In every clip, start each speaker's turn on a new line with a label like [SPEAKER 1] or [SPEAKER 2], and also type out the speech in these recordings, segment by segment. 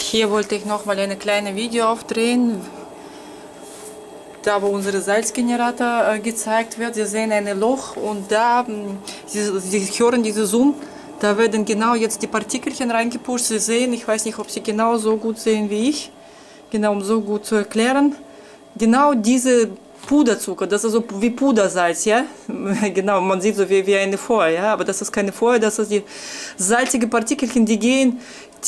[SPEAKER 1] Hier wollte ich noch mal eine kleine Video aufdrehen, da wo unser Salzgenerator gezeigt wird. Sie sehen ein Loch und da, Sie hören diese Zoom, da werden genau jetzt die Partikelchen reingepusht. Sie sehen, ich weiß nicht, ob Sie genau so gut sehen wie ich, genau um so gut zu erklären. Genau diese Puderzucker, das ist so wie Pudersalz, ja, genau, man sieht so wie eine Feuer, ja, aber das ist keine Feuer, das ist die salzige Partikelchen, die gehen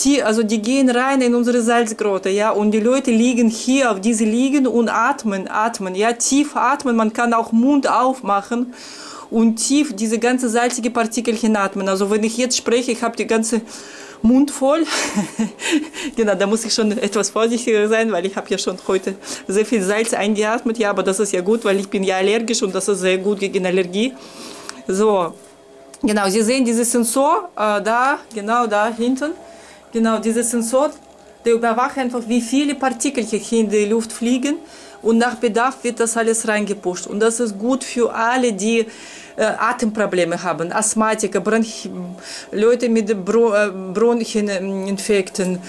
[SPEAKER 1] rein in unsere Salzgrotte, ja, und die Leute liegen hier auf diese liegen und atmen, ja, tief atmen, man kann auch Mund aufmachen und tief diese ganze salzige Partikelchen atmen. Also wenn ich jetzt spreche, ich habe die ganze Mund voll. Genau, da muss ich schon etwas vorsichtiger sein, weil ich habe ja schon heute sehr viel Salz eingeatmet. Ja, aber das ist ja gut, weil ich bin ja allergisch und das ist sehr gut gegen Allergie. So, genau, Sie sehen dieses Sensor da, genau da hinten. Genau, dieses Sensor, der überwacht einfach, wie viele Partikelchen hier in die Luft fliegen. Und nach Bedarf wird das alles reingepusht. Und das ist gut für alle, die Atemprobleme haben, Asthmatiker, Leute mit Bronchieninfekten,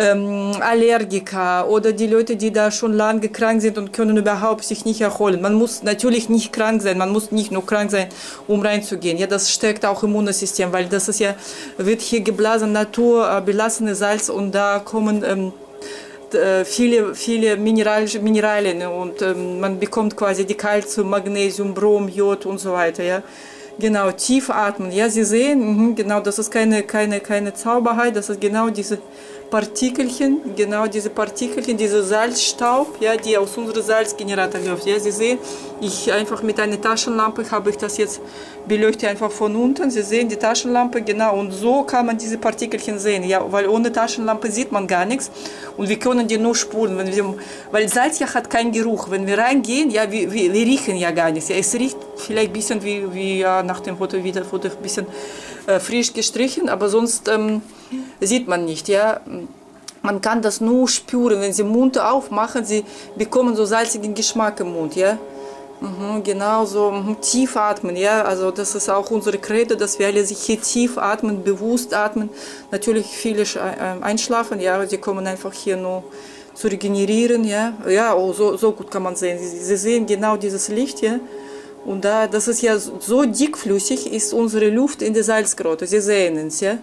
[SPEAKER 1] Allergiker oder die Leute, die da schon lange krank sind und können überhaupt sich nicht erholen. Man muss natürlich nicht krank sein, man muss nicht nur krank sein, um reinzugehen. Ja, das stärkt auch Immunsystem, weil das ist ja, wird hier geblasen, naturbelassene Salz und da kommen viele Mineralien und man bekommt quasi die Calcium, Magnesium, Brom, Jod und so weiter. Ja. Genau, tief atmen. Ja, Sie sehen, genau, das ist keine Zauberei, das ist genau diese Partikelchen, diese Salzstaub, ja, die aus unserem Salzgenerator läuft. Ja, Sie sehen, ich einfach mit einer Taschenlampe habe ich das jetzt beleuchtet einfach von unten. Sie sehen die Taschenlampe, genau, und so kann man diese Partikelchen sehen, ja, weil ohne Taschenlampe sieht man gar nichts und wir können die nur spulen, weil Salz ja hat keinen Geruch. Wenn wir reingehen, ja, wir riechen ja gar nichts. Ja, es riecht vielleicht ein bisschen wie ja, nach dem Foto wieder ein bisschen frisch gestrichen, aber sonst sieht man nicht, ja. Man kann das nur spüren, wenn Sie den Mund aufmachen, Sie bekommen so salzigen Geschmack im Mund, ja. Genau so tief atmen, ja, also das ist auch unsere Credo, dass wir alle sich hier tief atmen, bewusst atmen. Natürlich viele einschlafen, ja, sie kommen einfach hier nur zu regenerieren, ja, ja, oh, so gut kann man sehen. Sie sehen genau dieses Licht, ja. Und da, das ist ja so dickflüssig, ist unsere Luft in der Salzgrotte. Sie sehen es, ja.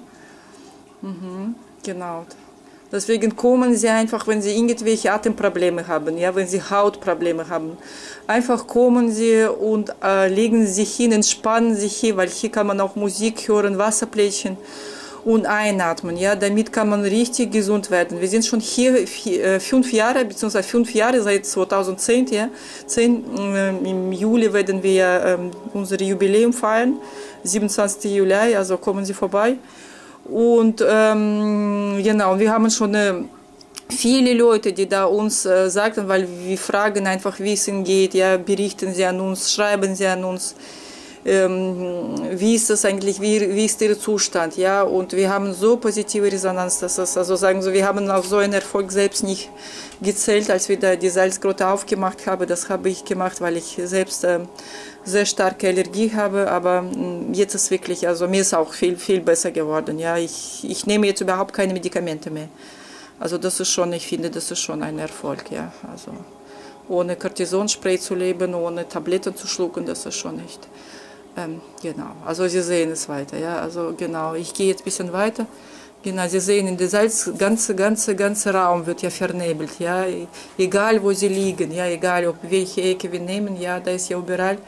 [SPEAKER 1] Genau. Deswegen kommen Sie einfach, wenn Sie irgendwelche Atemprobleme haben, ja, wenn Sie Hautprobleme haben, einfach kommen Sie und legen Sie sich hin, entspannen sich hier, weil hier kann man auch Musik hören, Wasserplätschchen und einatmen, ja, damit kann man richtig gesund werden. Wir sind schon hier 5 Jahre, beziehungsweise 5 Jahre seit 2010, ja, im Juli werden wir unser Jubiläum feiern, 27. Juli, also kommen Sie vorbei. Und genau, wir haben schon viele Leute, die da uns sagten, weil wir fragen einfach, wie es ihnen geht, ja, berichten Sie an uns, schreiben Sie an uns, wie ist das eigentlich, wie ist Ihr Zustand, ja, und wir haben so positive Resonanz, dass es, also sagen Sie, wir haben auf so einen Erfolg selbst nicht gezählt, als wir da die Salzgrotte aufgemacht haben. Das habe ich gemacht, weil ich selbst sehr starke Allergie habe, aber jetzt ist wirklich, also mir ist auch viel besser geworden, ja, ich nehme jetzt überhaupt keine Medikamente mehr, also das ist schon, ich finde, das ist schon ein Erfolg, ja, also ohne Cortisonspray zu leben, ohne Tabletten zu schlucken, das ist schon nicht, genau, also Sie sehen es weiter, ja, also genau, ich gehe jetzt ein bisschen weiter. Genau, Sie sehen, in der Salz, ganze Raum wird ja vernebelt, ja, egal wo Sie liegen, ja, egal ob welche Ecke wir nehmen, ja, da ist ja überall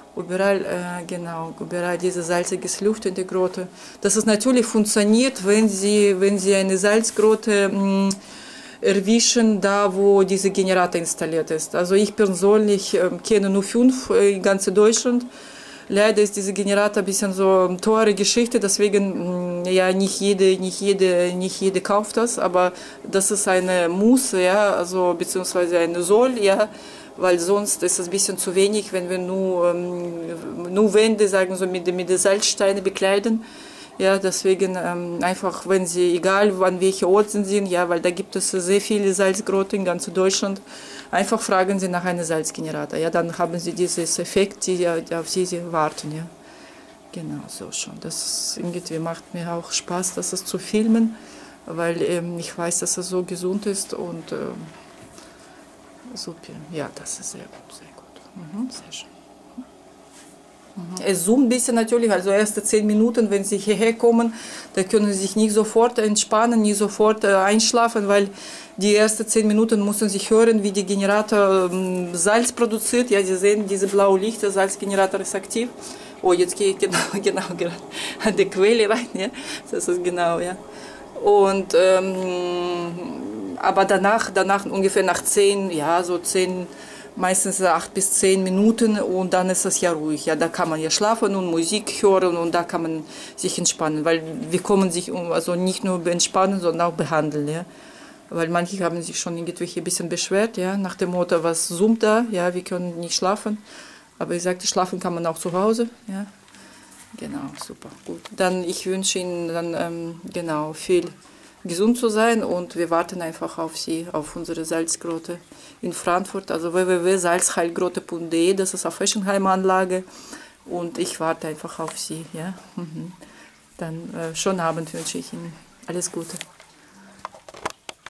[SPEAKER 1] diese salzige Luft in der Grotte. Das ist natürlich funktioniert, wenn Sie eine Salzgrotte erwischen, da wo dieser Generator installiert ist. Also ich persönlich kenne nur 5 in ganz Deutschland. Leider ist dieser Generator ein bisschen so eine teure Geschichte, deswegen ja nicht jede kauft das, aber das ist eine Muss, ja, also beziehungsweise eine Soll, ja, weil sonst ist es ein bisschen zu wenig, wenn wir nur Wände, sagen so, mit Salzsteinen bekleiden. Ja, deswegen einfach, wenn Sie, egal an welcher Ort Sie sind, ja, weil da gibt es sehr viele Salzgrotten in ganz Deutschland, einfach fragen Sie nach einem Salzgenerator. Ja, dann haben Sie dieses Effekt, auf die Sie warten. Ja. Genau, so schon. Das irgendwie macht mir auch Spaß, das zu filmen. weil ich weiß, dass es so gesund ist und super. Ja, das ist sehr gut, sehr gut. Sehr schön. Es zoomt ein bisschen natürlich, also erste 10 Minuten, wenn Sie hierher kommen, da können Sie sich nicht sofort entspannen, nicht sofort einschlafen, weil die ersten 10 Minuten müssen Sie hören, wie der Generator Salz produziert. Ja, Sie sehen diese blaue Licht, der Salzgenerator ist aktiv. Oh, jetzt gehe ich genau an die Quelle rein, ja, das ist genau, ja. Und, aber danach ungefähr nach 10, ja, so 10, meistens 8 bis 10 Minuten und dann ist es ja ruhig. Ja, da kann man ja schlafen und Musik hören und da kann man sich entspannen, weil wir kommen sich also nicht nur entspannen, sondern auch behandeln. Ja. Weil manche haben sich schon irgendwie ein bisschen beschwert, ja, nach dem Motto, was zoomt da, ja, wir können nicht schlafen. Aber ich sagte, schlafen kann man auch zu Hause. Ja. Genau, super, gut. Dann ich wünsche Ihnen dann genau viel gesund zu sein und wir warten einfach auf Sie, auf unsere Salzgrotte in Frankfurt, also www.salzheilgrotte.de, das ist eine Fechenheimanlage und ich warte einfach auf Sie. Ja? Dann schönen Abend wünsche ich Ihnen. Alles Gute.